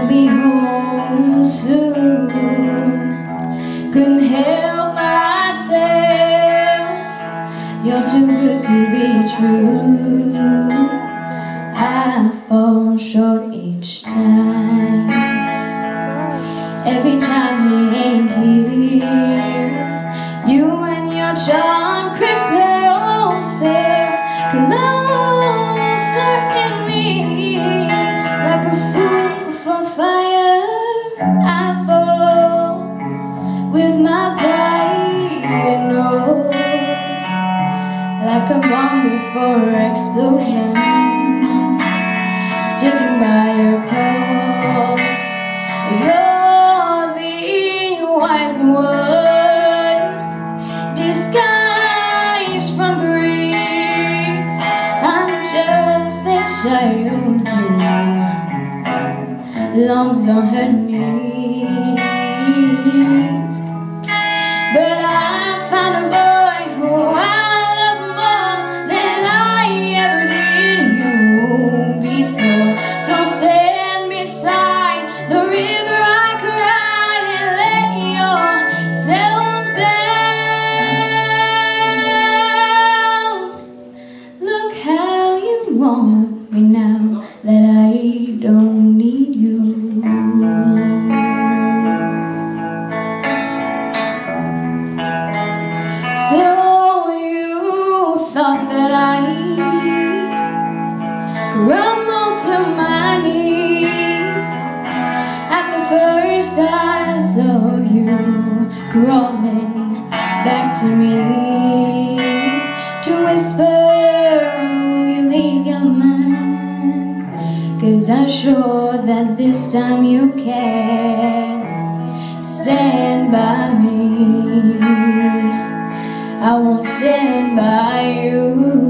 you'll be home soon. Couldn't help myself, you're too good to be true. I fall short each time. Every time he ain't here, you and your charm creep closer, closer in me. Like a fool for fire, I fall with my pride and all. Like a bomb before explosion, taken by your call. You're the wise one, disguised from grief. I'm just a child who longs on her knees. But I found a boy who I love more than I ever did you before. So stand beside the river I cried and let yourself down. Look how you want me now that I don't need you. So you thought that I crumbled to my knees at the first I saw you crawling back to me to whisper, will you leave your man? 'Cause I'm sure that this time you can stand by me. I won't stand by you.